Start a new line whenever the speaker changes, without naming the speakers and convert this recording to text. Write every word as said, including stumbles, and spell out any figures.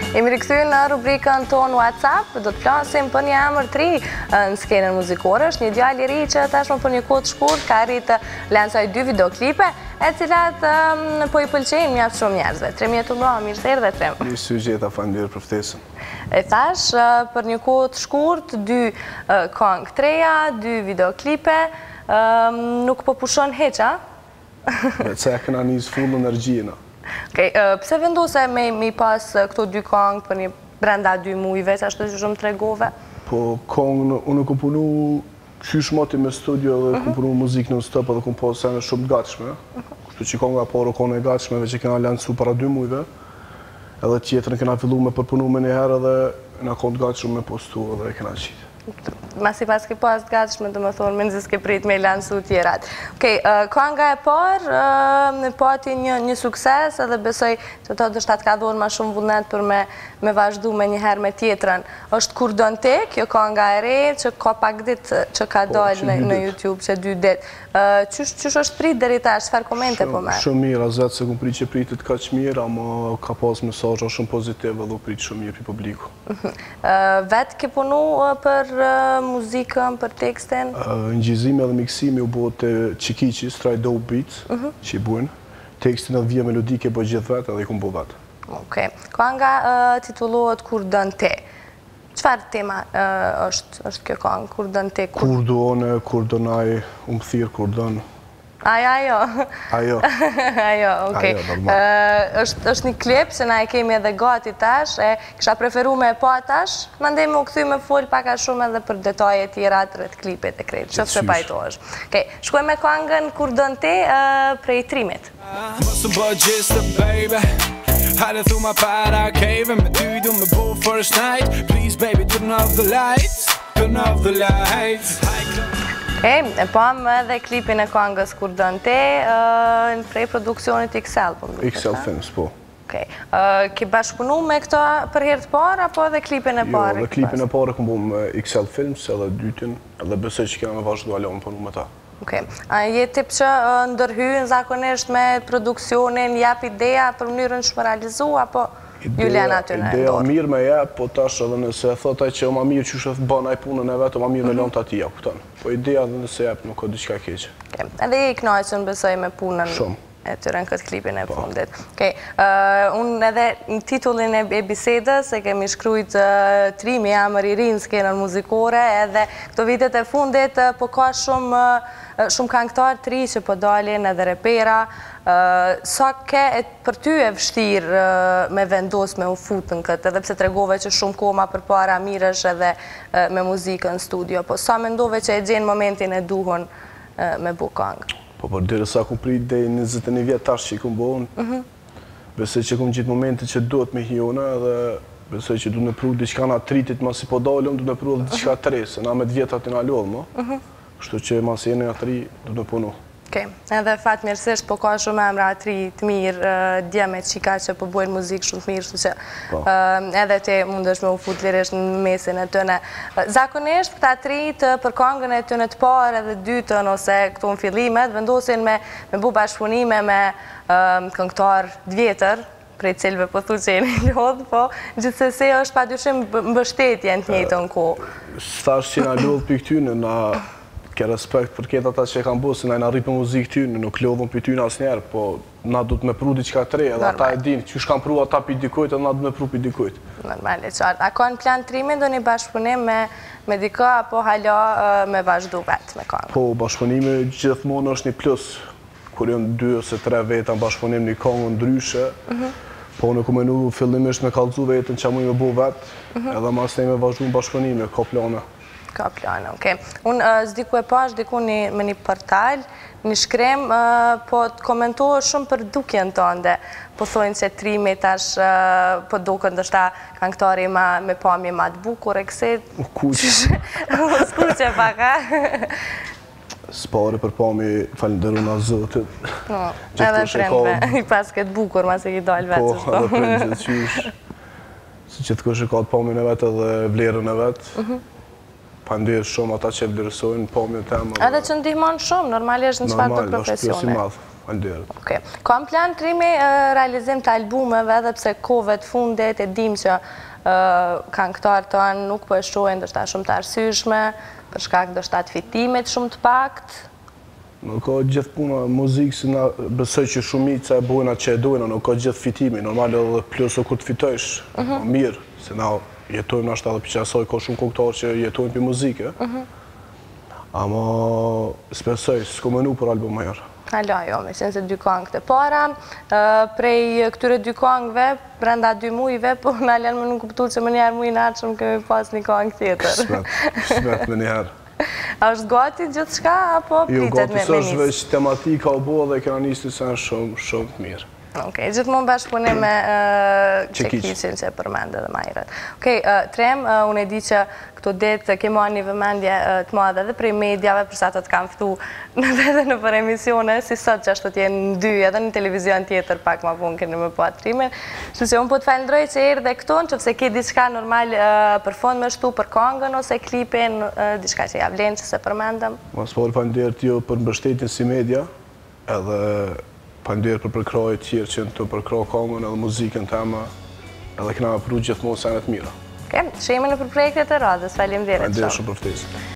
Jemi rikthyer në rubrikën tonë WhatsApp, do të flasim për një emër të ri në skenën muzikore. Është një djalë i ri që tashmë për një kohë të shkurt ka arritë të lancojë dy videoklipe, e cilat po i pëlqejnë mjaft shumë njerëzve. Trem jetu mbrëma, mirë se erdhe Trem.
Mirë se u gjeta, faleminderit për ftesën.
E thash, për një kohë të shkurt, dy këngë të reja, dy videoklipe, nuk po pushon hiç, a?
Se e kena nis full energjina.
Pse vendose me pas këto dy këngë për një brenda dy mujve, që ashtu që shumë të regove?
Po këngë, unë kom punu qysh moti me studio dhe kom punu muzikë në stop edhe kom pas sene shumë të gatshme. Kështu që kënga parë këngë e gatshmeve që kena lancu para dy mujve, edhe tjetërën kena fillu me përpunu me një herë edhe na këngë të gatshme me postu edhe e kena qitë.
Masi pas ke pas të gatshme të më thonë, me nëzis ke prit me i lansu tjerat. Kënga e parë, pati një sukses edhe besoj që të të shtatë ka dhonë ma shumë vullnet për me vazhdu me një herë me tjetërën. Është Kur don te, kjo kënga e re, që ka pak dit që ka dojnë në YouTube, që dy dit. Qysh është prit deri tash, çfarë komente po merr?
Shumë mirë, azet se kom prit që pritet kaq mirë, ama ka pas mesazhe shumë pozitive dhe u prit shumë mirë pi publiku.
Vet ke punu për muzikën, për tekstin?
Ngjizimi dhe miksimi u bë te Çikiçi, Stray Dope Beats, që i bujnë. Tekstin edhe vija melodike po gjithë vetë edhe i kom bë vetë. Okej.
Kënga titullohet Kur don te. Çfarë tema është kjo këngë, Kur don te?
Kur duone, kur donaj, u më thirë, kur don.
Ajo, ajo.
Ajo.
Ajo, okej. është një klip që na e kemi edhe gati tash, e kisha preferu me e pa tash, mandej me u kthy me fol paka shumë edhe për detaje tjera të rreth klipit e krejt, qoftë se pajtohesh. Okej, shkoj me këngën Kur don te prej Trimit.
Hade through my para cave and ty du me bo first night. Please baby, turn off the lights, turn off the lights.
E, e pam edhe klipin e këngës Kur don te në prej produksionit X L.
X L Films, po.
Okej. Ke bashkëpunu me këta për herë të parë, apo edhe klipin e parë?
Jo, edhe klipin e parë kom bu me X L Films, edhe dytin, edhe besoj që kena me vazhdu alon punu me ta.
Okej. A je tip që ndërhyjnë zakonisht me produksionin, jap ideja për mënyrën që më realizu, apo ju len aty në endorë?
Ideja mirë me jep, po tash edhe nëse thotaj që ma mirë që shëtë bënaj punën e vetë, ma mirë me lënë të ati ja, kupton. Po ideja dhe nëse jep nuk o diqka keqe.
Edhe i knajqën besoj me punën e tyre në këtë klipin e fundit. Unë edhe në titullin e bisedës e kemi shkrujt Trimi, emër i rinë skenën muzikore, edhe këto vitet e fundit po ka shumë shumë këngëtar të ri që po dalin edhe repera. Sa ke për ty e vështirë me vendos me u fut në këtë, edhe pse të regove që shumë koma për para mirësh edhe me muzikën në studio, po sa mendove që e gjenë momentin e duhun me bu këngë?
Po për dire sa ku prit dhe njëzet e një vjetë tash që i ku mbohën, besoj që ku më gjithë momentit që duhet me hiona edhe besoj që du në pru diqka na tritit ma si po dalëm, du në pru dhe diqka të re, se na me të vjetat i na lodhë, mo. Kështu që ma si e në tri, du në punu.
Okej, edhe fatë mirësisht, po ka shumë emra tri të mirë, djemet qika që po bojnë muzikë shumë të mirë, shtu që edhe te mundesh me u fut lirisht në mesin e tëne. Zakonisht, këta tri të për këngën e tëne të parë edhe dytën, ose këto në fillimet, vendosin me bu bashkëpunime me këngëtar dvjetër, prej cilve po thu që e një lodhë, po gjithsesi është pa dyshim mbështetje në të njëjtën kohë.
Thash që na lodhë për këtyne, na ke respekt për këtë ata që e kam bësë, na i na rritë me muzikë tyne, nuk lodhëm për tyne asë njerë, po na du të me pru diqka të re, edhe ata e din, që shkam pru ata për dikojt, edhe na du me pru për dikojt.
Normal, e qartë. A ka në plan Trimin do një bashkëpunim me dika, apo hala me vazhdu vetë me këngë?
Po, bashkëpunimi gjithmonë është një plus, kur jënë dy ose tre veta në bashkëpunim një këngë ndryshe, po në ku menu fillimisht me kalëzu vetën që mu i me bu vetë, edhe mas ne me vazhdu në bashkëpunimi, ka plane.
Ka plane, okej. Unë s'diku e pash, diku me një portal, një shkrem, po të komentohë shumë për dukjen tënde. Po thojnë që Trimi tash, po duke ndështa këngëtari me pamje ma të bukur, e kësit...
U kuqë.
U s'kuqë paka.
S'pare për pamje, falenderu nga Zotit.
Edhe premve, i pas këtë bukur, ma se ki dalë vetë.
Po, edhe premve gjithë qysh. Si që të kështë ka të pamje në vetë edhe vlerën e vetë. Pandirë shumë ata që vlerësojnë pamjën temë.
Edhe që ndihmonë shumë, normalisht në qëfar të profesionet.
Normalisht, është Falënderit.
Okej. Kam plan trimi realizim të albumeve edhe pse kove të fundit e dim që këngëtarët tonë nuk po e shohin ndoshta shumë të arsyeshme, për shkak ndoshta të fitimit shumë të pakt.
Nuk ka gjithë puna muzikë, si na besoj që shumica e bojnë atë që e dojnë, nuk ka gjithë fitimi, normal edhe plus o kur të fitojsh, mirë, se na jetojmë ashtë edhe për që asoj, ka shumë këngëtarë që jetojnë për muzike, ama s'besoj, s'ko menu për album më herë.
Alo, jo, me qenë se dy këngët e para, prej këtyre dy këngëve, brenda dy mujve, po në alen më nuk kuptu që më njerë mujnë atë shumë kemi pas një këngë tjetër.
Smet, smet me njerë.
A është gati gjithë shka, apo pritet me
nisë? Jo, gati së është veç tematika o bo dhe kena nisë të sen shumë, shumë të mirë.
Okej, gjithmonë bashkëpunim me Çekiçin që e përmendë dhe majret. Okej, Trem, unë e di që këto ditë ke marrë një vëmendje të madhe edhe prej medjave, përsa të të kam ftu edhe në për emisione, si sot që ashtu t'jenë në dy, edhe në televizion tjetër pak ma punë kënë me po atrimin. Shtu që unë po të falendroj që erë dhe këton, që pëse ke diçka normal për fond me shtu për kongën ose klipin, diçka që javlen që se përmendëm.
Mas po falendroj t'ju për mbështetjen si media, edhe falendroj për përkrajë tjerë që në të përkrajë kongën edhe muzikën të ema, edhe këna me përru gjithmonë senet mira.
Oke, shemi në për projektet e radhës, falim dhe
Falendroj shumë për ftesën.